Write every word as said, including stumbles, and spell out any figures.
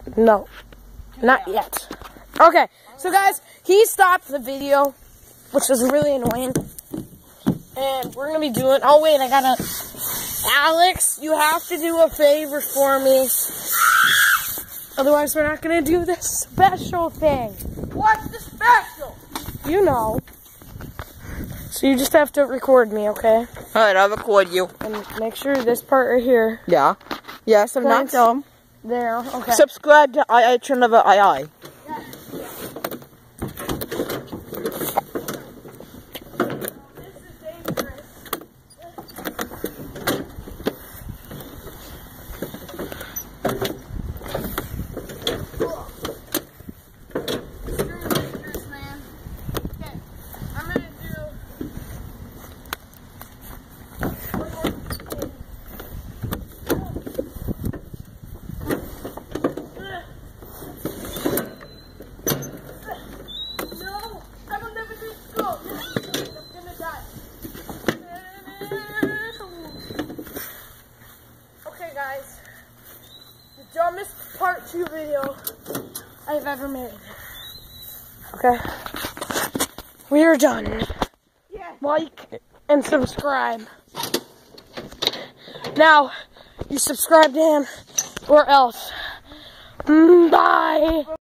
No, not yet. Okay, so guys, he stopped the video, which was really annoying. And we're gonna be doing, oh wait, I gotta, Alex, you have to do a favor for me. Otherwise, we're not gonna do this special thing. What's the special? You know. So you just have to record me, okay? Alright, I'll record you. And make sure this part right here. Yeah. Yes, I'm not dumb. There, okay. Subscribe to I I Channel I I. Guys, the dumbest part two video I've ever made. Okay, we are done. Yes. Like and subscribe. Now, you subscribe to him or else. Bye.